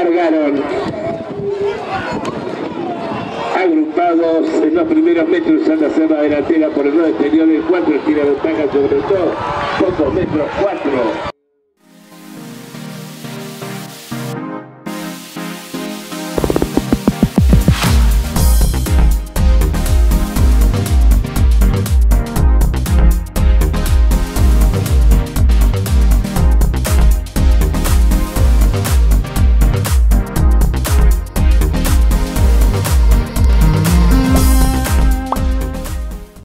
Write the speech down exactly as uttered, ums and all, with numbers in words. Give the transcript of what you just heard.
largaron agrupados en los primeros metros en la zona delantera por el lado exterior. El cuatro tiene ventaja sobre todo, pocos metros cuatro.